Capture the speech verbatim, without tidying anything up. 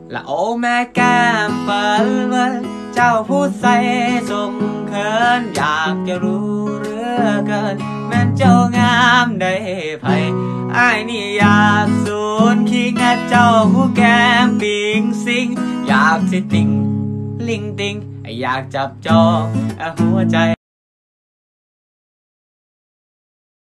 ละโอแม่แก้มเปิลเวิลเจ้าพูดใส่สมเขินอยากจะรู้เรื่องเกินแม่นเจ้างามได้ไผอ้ายนี่อยากสูนคิงให้เจ้าผู้แก้มปิงสิงอยากสิติงลิงติงอยากจับจองหัวใจ